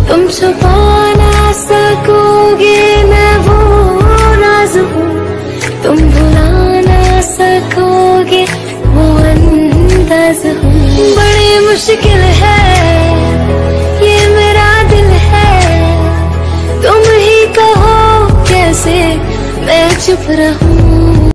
तुम छुपा ना सकोगे मैं वो राज हूँ, तुम भुला ना सकोगे वो अंदाज हूँ। बड़ी मुश्किल है ये मेरा दिल है, तुम ही कहो कैसे मैं चुप रहूं।